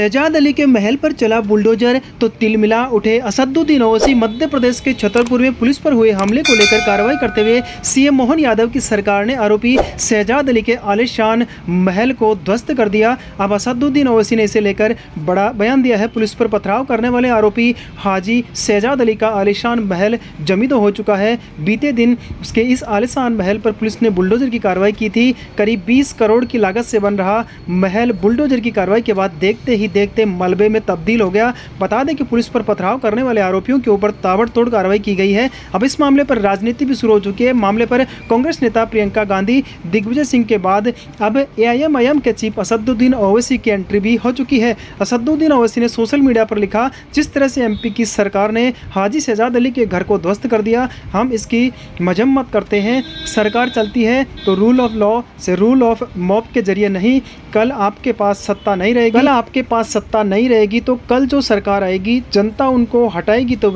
शहजाद अली के महल पर चला बुलडोजर तो तिलमिला उठे असदुद्दीन ओवैसी। मध्य प्रदेश के छतरपुर में पुलिस पर हुए हमले को लेकर कार्रवाई करते हुए सीएम मोहन यादव की सरकार ने आरोपी शहजाद अली के आलीशान महल को ध्वस्त कर दिया। अब असदुद्दीन ओवैसी ने इसे लेकर बड़ा बयान दिया है। पुलिस पर पथराव करने वाले आरोपी हाजी शहजाद अली का आलीशान महल जमीदो हो चुका है। बीते दिन उसके इस आलीशान महल पर पुलिस ने बुलडोजर की कार्रवाई की थी। करीब 20 करोड़ की लागत से बन रहा महल बुलडोजर की कार्रवाई के बाद देखते ही देखते मलबे में तब्दील हो गया। बता दें कि पुलिस पर पथराव करने वाले आरोपियों के ऊपर ताबड़तोड़ कार्रवाई की गई है। अब इस मामले पर राजनीति भी शुरू हो चुकी है। मामले पर कांग्रेस नेता प्रियंका गांधी, दिग्विजय सिंह के बाद अब एआईएम के चीफ असदुद्दीन ओवैसी की एंट्री भी हो चुकी है। असदुद्दीन ओवैसी ने सोशल मीडिया पर लिखा, जिस तरह से एमपी की सरकार ने हाजी शहजाद अली के घर को ध्वस्त कर दिया, हम इसकी मजम्मत करते हैं। सरकार चलती है तो रूल ऑफ लॉ से, रूल ऑफ मॉब के जरिए नहीं। कल आपके पास सत्ता नहीं रहेगी, कल आपके पास सत्ता नहीं रहेगी तो कल जो सरकार आएगी जनता उनको हटाएगी तो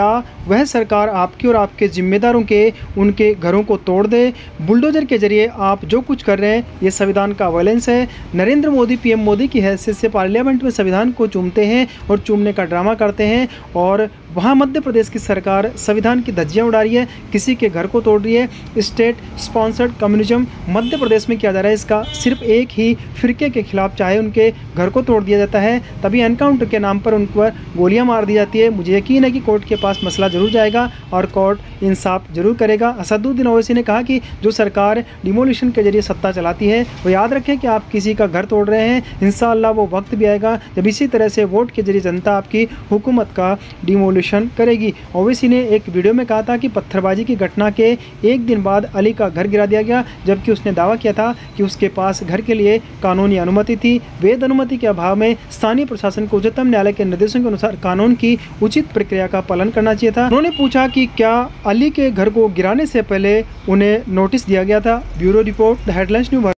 वह सरकार आपकी और आपके जिम्मेदारों के उनके घरों को तोड़ दे। बुलडोजर के जरिए आप जो कुछ कर रहे हैं ये संविधान का वायलेंस है। नरेंद्र मोदी पीएम मोदी की हैसियत से पार्लियामेंट में संविधान को चूमते हैं और चूमने का ड्रामा करते हैं, और वहाँ मध्य प्रदेश की सरकार संविधान की धज्जियाँ उड़ा रही है, किसी के घर को तोड़ रही है। State sponsored communism Madhya Pradesh में किया जा रहा है। इसका सिर्फ एक ही फिरके के खिलाफ चाहे उनके घर को तोड़ दिया जाता है, तभी एनकाउंटर के नाम पर उन पर गोलियां मार दी जाती है। मुझे यकीन है कि कोर्ट के पास मसला जरूर जाएगा और कोर्ट इंसाफ जरूर करेगा। असदुद्दीन ओवैसी ने कहा कि जो सरकार डिमोलिशन के जरिए सत्ता चलाती है वो याद रखें कि आप किसी का घर तोड़ रहे हैं। इंशाअल्लाह वो वक्त भी आएगा जब इसी तरह से वोट के जरिए जनता आपकी हुकूमत का डिमोलिशन करेगी। ओवैसी ने एक वीडियो में कहा था कि पत्थरबाजी की घटना के एक दिन बाद अली का घर गिरा दिया गया, जबकि उसने दावा किया था कि उसके पास घर के लिए कानूनी अनुमति थी। वैध अनुमति के अभाव में स्थानीय प्रशासन को उच्चतम न्यायालय के निर्देशों के अनुसार कानून की उचित प्रक्रिया का पालन करना चाहिए था। उन्होंने पूछा कि क्या अली के घर को गिराने से पहले उन्हें नोटिस दिया गया था। Bureau report, the headlines news.